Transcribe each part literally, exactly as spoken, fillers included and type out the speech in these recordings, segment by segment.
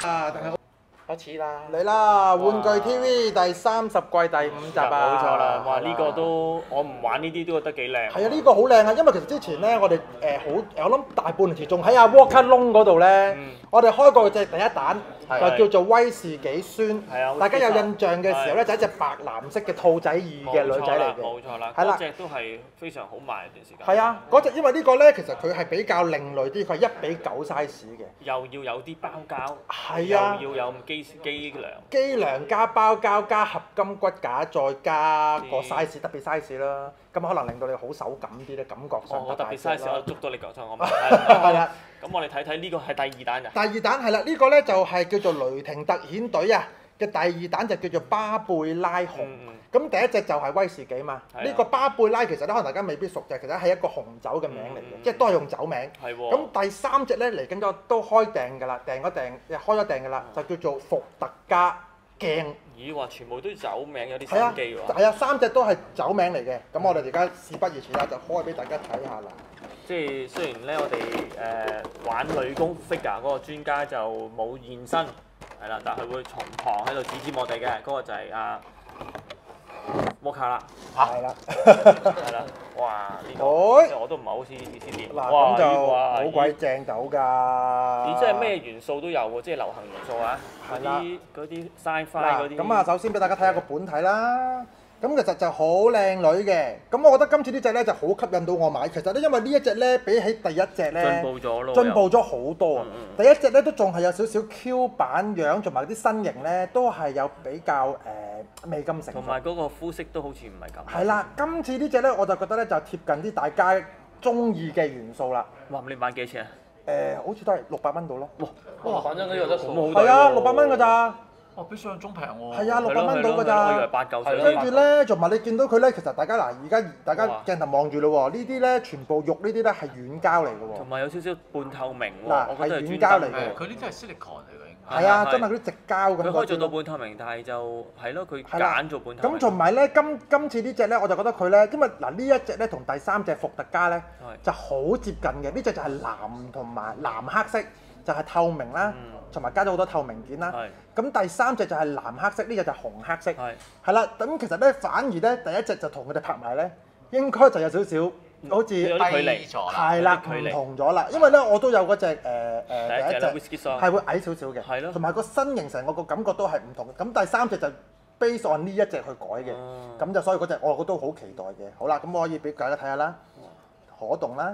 啊，但係開始啦！ 嚟啦！玩具 T V 第三十季第五集啊！ 冇錯啦！哇，呢個都我唔玩呢啲都覺得幾靚。 係啊，呢個好靚啊！因為其實之前咧，我哋誒好，我諗大半年前仲喺阿 Walker 窿嗰度咧，我哋開過隻第一彈，就叫做威士忌酸。係啊！大家有印象嘅時候咧，就一隻白藍色嘅兔仔耳嘅女仔嚟嘅。 冇錯啦， 係啦， 嗰隻都係非常好賣一段時間。 係啊，嗰隻因為呢個咧，其實佢係比較另類啲，佢係一比九 size 嘅。 又要有啲包膠。 係啊！ 又要有機機梁。 機梁加包膠加合金骨架，再加個 size 特別 size 啦，咁可能令到你好手感啲咧，感覺上我特別 size 我捉到你腳上，我唔係啦。 咁我哋睇睇呢個係第二彈㗎。 第二彈係啦，呢個咧就係叫做雷霆特遣隊啊嘅第二彈就叫做巴貝拉紅。咁第一隻就係威士忌嘛。呢個巴貝拉其實咧可能大家未必熟嘅，其實係一個紅酒嘅名嚟嘅，即係都係用酒名。 係喎。 咁第三隻咧嚟緊咗都開訂㗎啦，訂咗訂開咗訂㗎啦，就叫做伏特加。鏡， 咦話全部都酒名有啲心機喎。 係啊，三隻都係酒名嚟嘅。咁我哋而家事不宜遲啦，就開俾大家睇下啦。 即係雖然咧，我哋誒玩女工 figure 嗰個專家就冇現身，係啦，但係會從旁喺度指指我哋嘅，嗰個就係阿摩卡啦。嚇！係啦，係啦，哇！呢個我都唔係好似以前練。 嗱，咁就好鬼正斗㗎。 咦！即係咩元素都有喎，即係流行元素啊！嗰啲嗰啲 sci-fi 嗰啲。 咁啊，首先俾大家睇下個本體啦。咁其實就好靚女嘅。咁我覺得今次呢隻咧就好吸引到我買。其實咧，因為呢一隻咧比起第一隻咧進步咗咯， 進步咗好多。第一隻咧都仲係有少少 Q 版樣，同埋啲身形咧都係有比較誒未咁成熟。 同埋嗰個膚色都好似唔係咁。 係啦，今次呢隻咧我就覺得咧就貼近啲大家中意嘅元素啦。 哇！你買幾錢啊？ 誒，好似都係六百蚊到咯。 哇！哇！反正呢個都好好。 係啊，六百蚊㗎咋。 哇！比想象中平喎。 係啊，六百蚊到㗎咋。 我以為八嚿水。 跟住咧，同埋你見到佢咧，其實大家嗱，而家大家鏡頭望住咯喎，呢啲咧全部肉呢啲咧係軟膠嚟嘅喎。 同埋有少少半透明喎。 嗱，係軟膠嚟嘅。 佢呢啲係 silicone 嚟嘅。 係啊，真係嗰啲直膠咁。 佢可以做到半透明，但係就係咯，佢揀做半透明。 咁同埋咧，今今次呢隻咧，我就覺得佢咧，因為嗱呢一隻咧同第三隻伏特加咧就好接近嘅，呢隻就係藍同埋藍黑色，就係透明啦，同埋加咗好多透明件啦。咁第三隻就係藍黑色，呢隻就係紅黑色。係。係啦，咁其實咧反而咧第一隻就同佢哋拍埋咧，應該就有少少好似有啲距離咗啦。 係啦，唔同咗啦，因為咧我都有嗰隻誒誒第一隻係會矮少少嘅， 係咯， 同埋個身形成個個感覺都係唔同嘅。咁第三隻就 base on 呢一隻去改嘅，咁就所以嗰隻我我都好期待嘅。好啦，咁我可以俾大家睇下啦，可動啦。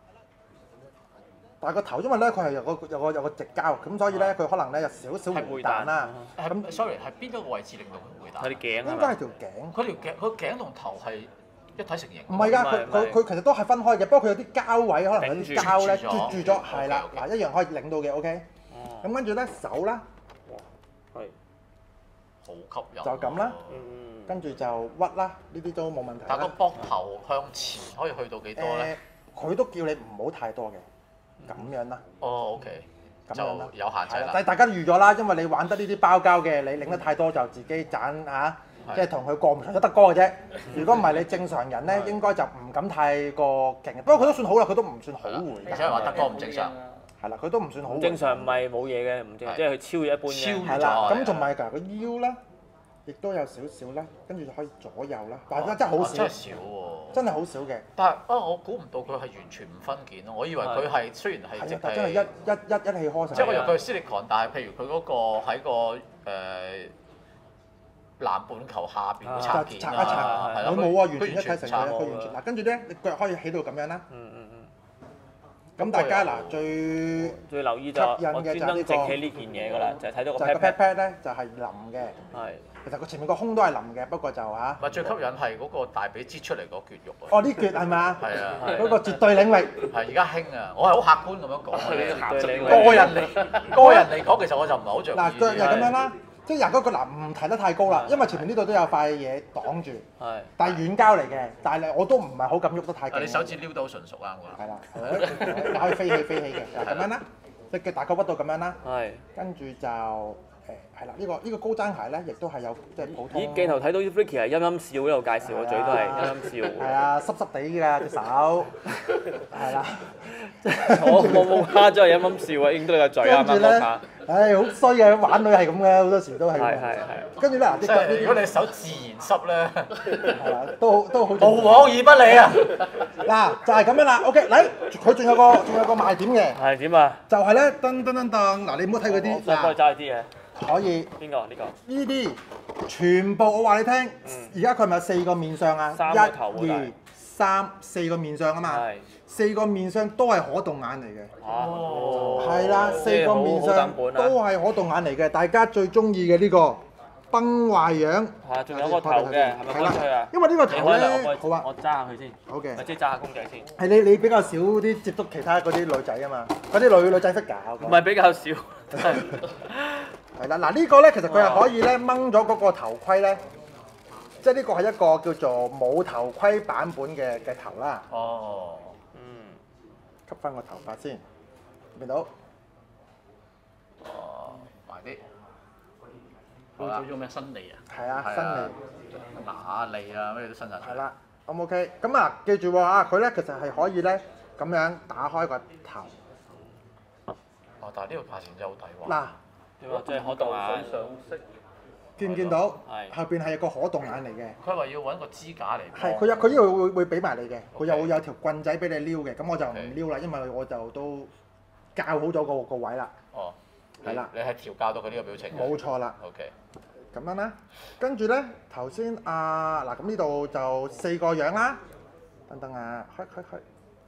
但係個頭，因為咧佢係有個有個有個直膠，咁所以咧佢可能咧有少少回彈啦。 咁 sorry 係邊一個位置令到佢回彈？ 佢啲頸應該係條頸。 佢條頸佢頸同頭係一體成型。 唔係㗎，佢佢佢其實都係分開嘅，不過佢有啲膠位，可能有啲膠咧絕住咗，係啦，嗱一樣可以領到嘅 ，OK。咁跟住咧手啦， 係好吸引。 就咁啦，跟住就屈啦，呢啲都冇問題。 但個膊頭向前可以去到幾多咧？ 佢都叫你唔好太多嘅。咁樣啦。 哦 ，OK，就有限制啦。 但係大家預咗啦，因為你玩得呢啲包膠嘅，你領得太多就自己盞嚇，即係同佢過唔上就得哥嘅啫。如果唔係你正常人咧，應該就唔敢太過勁。不過佢都算好啦，佢都唔算好回。 而且話得哥唔正常。 係啦，佢都唔算好回。 正常唔係冇嘢嘅，唔正即係佢超越一般嘅。 係啦，咁同埋其實個腰咧，亦都有少少啦，跟住就可以左右啦。但係真係好少。 真係少喎。 真係好少嘅。 但係啊，我估唔到佢係完全唔分件咯。我以為佢係雖然係即係， 真係一一一一氣呵成。 即係我以為佢係 silicone，但係譬如佢嗰個喺個誒南半球下邊嗰層件啦，係啦， 佢冇啊，完全一體成型嘅，佢完全嗱，跟住咧，你腳可以起到咁樣啦。 嗯嗯嗯。 咁大家嗱最最留意就我專登整起呢件嘢㗎啦，就係睇到個 pat pat 咧就係腍嘅。 係。 其實佢前面個胸都係腍嘅，不過就嚇。 咪最吸引係嗰個大髀擠出嚟嗰橛肉啊！ 哦，呢橛係咪啊？ 係啊， 嗰個絕對領域。 係而家興啊！我係好客觀咁樣講嘅。 對領個人嚟，個人嚟講，其實我就唔係好着意。 嗱，腳又咁樣啦，即係嗱嗰個嗱唔提得太高啦，因為前面呢度都有塊嘢擋住。 係。 但係軟膠嚟嘅，但係我都唔係好敢喐得太勁。 你手指撩到好純熟啱㗎。 係啦，可以飛起飛起嘅，就咁樣啦，隻腳大概屈到咁樣啦。 係。跟住就。誒係啦，呢個呢個高踭鞋咧，亦都係有即係普通。 咦，鏡頭睇到 Ricky 係陰陰笑喺度介紹，個嘴都係陰陰笑。 係啊，濕濕地㗎隻手。係啦。 我我冇蝦，真係陰陰笑啊，影到你個嘴啱啱嗰下。 唉，好衰嘅，玩女係咁嘅，好多時都係。 係係係。 跟住咧，嗱， 即係如果你手自然濕咧， 係啦，都好都好。 無往而不利啊！ 嗱，就係咁樣啦。OK，嚟，佢仲有個仲有個賣點嘅。 係點啊？ 就係咧，噔噔噔噔，嗱，你唔好睇嗰啲。 我幫佢揸啲嘢。 可以。 邊個？呢個？ 呢啲全部我話你聽，而家佢咪有四個面相啊？ 三個頭一、二、三，四個面相啊嘛。係。四個面相都係可動眼嚟嘅。 哦。 係啦，四個面相都係可動眼嚟嘅，大家最中意嘅呢個崩壞樣。 係，仲有個頭嘅，係咪乾脆啊？ 因為呢個頭咧，好啊， 我揸下佢先。 好嘅。 或者揸下公仔先。 係你你比較少啲接觸其他嗰啲女仔啊嘛，嗰啲女女仔識搞。 唔係比較少。 係啦，嗱呢個咧其實佢係可以咧掹咗嗰個頭盔咧，即係呢個係一個叫做冇頭盔版本嘅嘅頭啦。 哦。 吸翻個頭髮先，見到？ 哦，埋啲。好啦。叫做咩？新脷啊？ 係啊，新脷。 牙脷啊，咩都新晒。 係啦，咁 OK，咁啊，記住喎啊，佢咧其實係可以咧咁樣打開個頭。 哦，但係呢個價錢真係好抵喎。 嗱， 點啊？即係可動眼。 見唔見到？ 係。 後邊係個可動眼嚟嘅。 佢話要揾個支架嚟。 係，佢有佢呢度會會俾埋你嘅，佢又會有條棍仔俾你撩嘅，咁我就唔撩啦，因為我就都校好咗個個位啦。 哦。 係啦。 你係調教到佢呢個表情。 冇錯啦。 OK。 咁樣啦，跟住咧頭先啊嗱，咁呢度就四個樣啦，等等啊，開開開，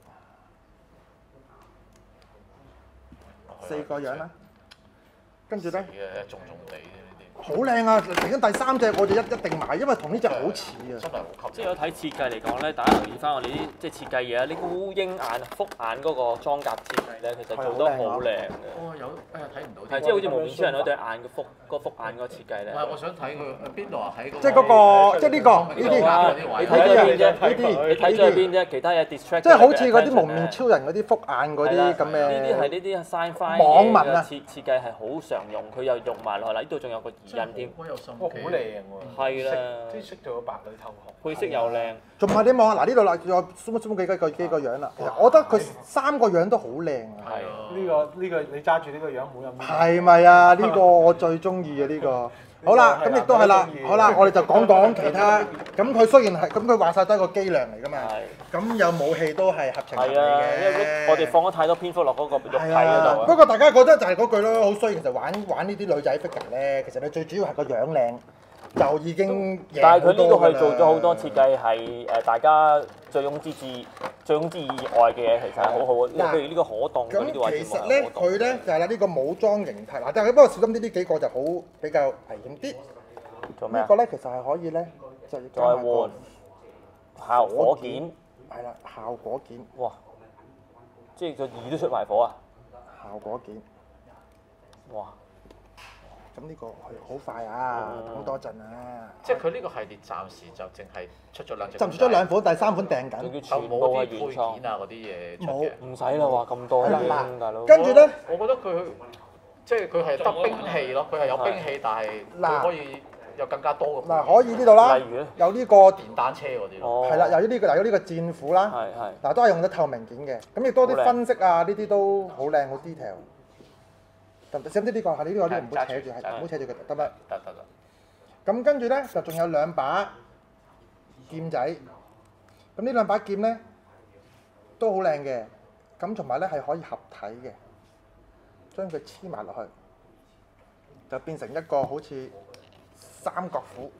四個樣啦，跟住咧。 重重地呢啲。 好靚啊！嚟緊第三隻我就一一定買，因為同呢隻好似啊。 真係好吸。 即係有睇設計嚟講咧，大家留意翻我哋啲即係設計嘢啊！呢個烏蠅眼、複眼嗰個裝甲設計咧，其實做得好靚嘅。 哦，有誒睇唔到。 係即係好似無面超人嗰對眼嘅複嗰個複眼嗰個設計咧。 唔係，我想睇佢邊度啊？喺即係嗰個，即係呢個呢啲啊！你睇咗邊啫？呢啲你睇咗邊啫？其他嘢 distract。 即係好似嗰啲無面超人嗰啲複眼嗰啲咁嘅。 呢啲係呢啲 sci-fi 網民啊設設計係好常用，佢又用埋落去啦。呢度仲有個耳印添。 哇，好靚喎！ 係啦， 啲色做到白裏透紅， 配色又靚。 仲係你望下嗱呢度啦，仲有 zoom zoom 幾個幾個樣啦。其實我覺得佢三個樣都好靚啊。 係。 呢個呢個你揸住呢個樣冇咁。 係咪啊？呢個我最中意啊！呢個。好啦，咁亦都係啦。好啦，我哋就講講其他。咁佢雖然係咁，佢話晒都係個機量嚟㗎嘛。係。咁有武器都係合情合理嘅。 因為我哋放咗太多篇幅落嗰個肉體嗰度。 不過大家覺得就係嗰句咯，好衰。其實玩玩呢啲女仔 figure 咧，其實你最主要係個樣靚，就已經贏好多㗎啦。但係佢呢個係做咗好多設計，係誒大家醉翁之志、醉翁之意以外嘅嘢，其實係好好。譬如呢個可動嗰啲位置。咁其實咧，佢咧就係啦，呢個武裝形態嗱，但係不過小心啲，呢幾個就好比較危險啲。做咩？呢個咧其實係可以咧，就再換效果件。係啦，效果件。哇！即係個耳都出埋火啊！效果件。哇！咁呢個係好快啊，等多陣啊！ 即係佢呢個系列暫時就淨係出咗兩隻。 就出咗兩款，第三款訂緊。 仲要全部係原創啊嗰啲嘢出嘅。 唔使啦，話咁多啦，大佬。 跟住咧， 我覺得佢即係佢係得兵器咯，佢係有兵器，但係佢可以有更加多嘅。 嗱，可以呢度啦， 例如咧， 有呢個電單車嗰啲咯。 係啦，有呢個，有呢個戰斧啦。 係係。 嗱，都係用咗透明件嘅，咁亦多啲分析啊，呢啲都好靚，好 detail。得唔得？使唔使呢個？係呢個呢個唔好扯住，係唔好扯住佢，得唔得？ 得得得。 咁跟住咧，就仲有兩把劍仔。咁呢兩把劍咧都好靚嘅，咁同埋咧係可以合體嘅，將佢黐埋落去，就變成一個好似三角斧。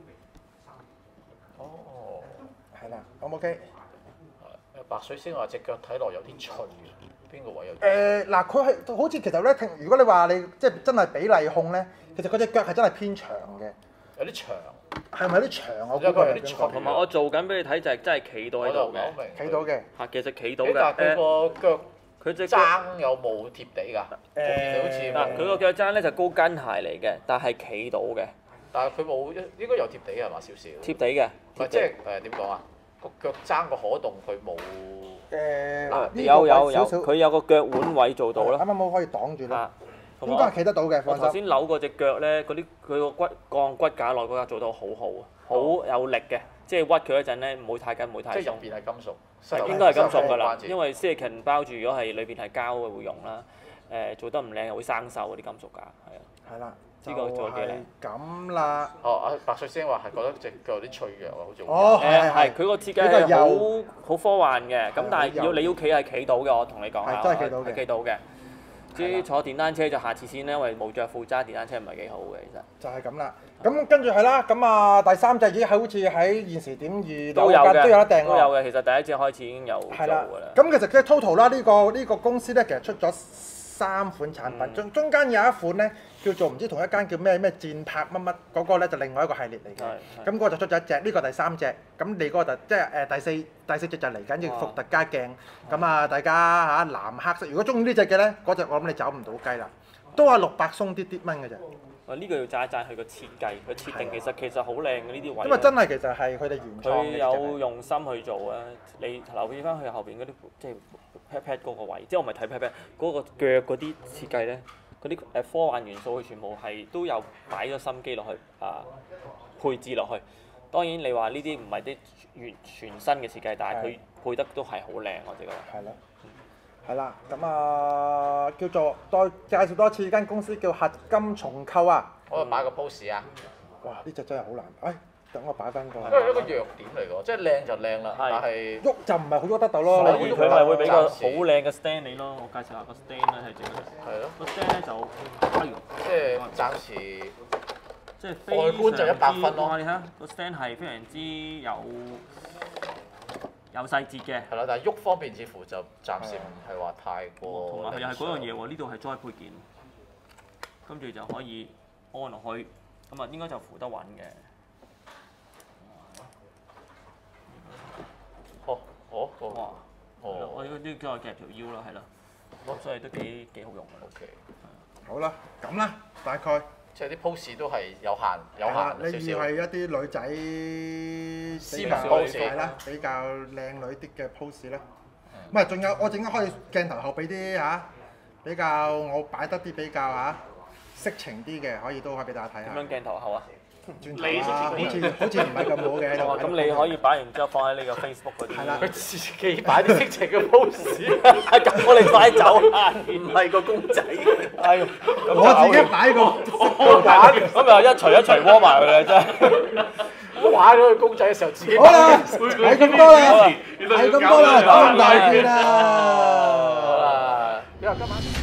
哦。 係啦，O 唔 OK？ 誒白水仙話隻腳睇落有啲脆。邊個位有？ 誒嗱，佢係好似其實咧，聽如果你話你即係真係比例控咧，其實佢隻腳係真係偏長嘅。 有啲長。係咪有啲長？我覺得有啲長。 同埋我做緊俾你睇就係真係企到喺度嘅。 企到嘅。 嚇，其實企到嘅。 但係佢個腳， 佢隻踭有冇貼地㗎？ 誒。好似嗱，佢個腳踭咧就高跟鞋嚟嘅，但係企到嘅。 但係佢冇應該有貼地係嘛？少少。 貼地嘅。 唔係即係誒點講啊？個腳踭個可動佢冇。 誒有有有，佢有個腳腕位做到啦。 啱啱好可以擋住啦。應該係企得到嘅。 我頭先扭嗰隻腳咧，嗰啲佢個骨鋼骨架內嗰架做到好好啊，好有力嘅，即係屈佢嗰陣咧唔會太緊，唔會太鬆。 即係入邊係金屬。 應該係金屬㗎啦，因為 silicon 包住，如果係裏邊係膠嘅會用啦。 誒做得唔靚又會生鏽嗰啲金屬架，係啊。 係啦， 呢個做得幾靚。 咁啦。 哦，阿白水先話係覺得隻腳有啲脆弱啊，好似哦，係係佢個設計係好好科幻嘅，咁但係要你要企係企到嘅，我同你講係真係企到嘅， 企到嘅。至於坐電單車就下次先啦，因為冇着褲揸電單車唔係幾好嘅，其實。 就係咁啦。咁跟住係啦，咁啊第三隻已經好似喺現時點二都有嘅， 都有得訂都有嘅。其實第一隻開始已經有做㗎啦。 咁其實嘅 total 啦，呢個呢個公司咧，其實出咗三款產品，中中間有一款咧叫做唔知同一間叫咩咩戰拍乜乜嗰個咧，就另外一個系列嚟嘅。咁嗰個就出咗一隻，呢個第三隻。咁你嗰個就即係誒第四第四隻就嚟緊要伏特加鏡。咁啊，大家嚇藍黑色，如果中意呢隻嘅咧，嗰隻我諗你走唔到雞啦，都係六百鬆啲啲蚊嘅啫。 哇！呢個要讚一讚佢個設計，佢設定其實其實好靚嘅呢啲位。 因為真係其實係佢哋原創嘅。 佢有用心去做啊！你留意翻佢後邊嗰啲即係 pat pat 嗰個位，即係我唔係睇 pat pat 嗰個腳嗰啲設計咧，嗰啲誒科幻元素佢全部係都有擺咗心機落去啊，配置落去。當然你話呢啲唔係啲完全新嘅設計，但係佢配得都係好靚，我哋覺得。 係啦。係啦，咁啊叫做再介紹多次間公司叫合金重構啊。 我度擺個 pose 啊！ 哇！呢隻真係好難，誒，等我擺翻個。 因為一個弱點嚟㗎，即係靚就靚啦，但係喐就唔係好喐得到咯。 所以佢咪會俾個好靚嘅 stand 你咯。我介紹下個 stand 咧係整咩？ 係咯。 個 stand 咧就， 即係暫時。 即係外觀就一百分咯。 你睇下個 stand 係非常之有有細節嘅。 係啦，但係喐方面似乎就暫時唔係話太過。 同埋佢又係嗰樣嘢喎，呢度係栽配件，跟住就可以安落去，咁啊應該就扶得穩嘅。 哦，哦， 哇！ 哦， 我呢啲再夾條腰啦，係啦，咁所以都幾幾好用嘅。 O K。 好啦，咁啦，大概。 即係啲 pose 都係有限，有限少少。 你要係一啲女仔斯文 pose 係啦，比較靚女啲嘅 pose 咧。唔係，仲有我陣間可以鏡頭後俾啲嚇比較我擺得啲比較嚇色情啲嘅，可以都可以俾大家睇下。 點樣鏡頭後啊？ 轉頭啊，好似好似唔係咁好嘅喺度。 咁你可以擺完之後放喺呢個 Facebook 嗰啲。 係啦， 佢自己擺啲色情嘅 pose。 咁我哋快走啊！唔係個公仔。係。 我自己擺個公仔，咁又一錘一錘窩埋佢啦，真係。 玩咗個公仔嘅時候，自己好啦，係咁多啦，係咁多啦，咁大件啦。 好啦，因為今晚。